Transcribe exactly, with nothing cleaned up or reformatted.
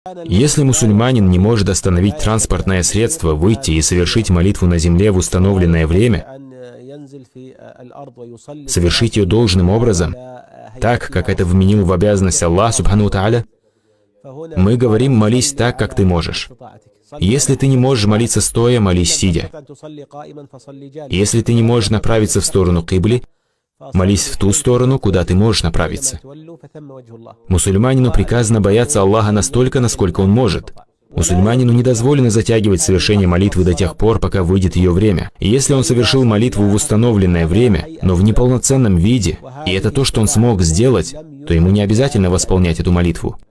Если мусульманин не может остановить транспортное средство, выйти и совершить молитву на земле в установленное время, совершить ее должным образом, так, как это вменил в обязанность Аллах Субхану Тааля, мы говорим: молись так, как ты можешь. Если ты не можешь молиться стоя, молись сидя. Если ты не можешь направиться в сторону кибли, молись в ту сторону, куда ты можешь направиться. Мусульманину приказано бояться Аллаха настолько, насколько он может. Мусульманину не дозволено затягивать совершение молитвы до тех пор, пока выйдет ее время. И если он совершил молитву в установленное время, но в неполноценном виде, и это то, что он смог сделать, то ему не обязательно восполнять эту молитву.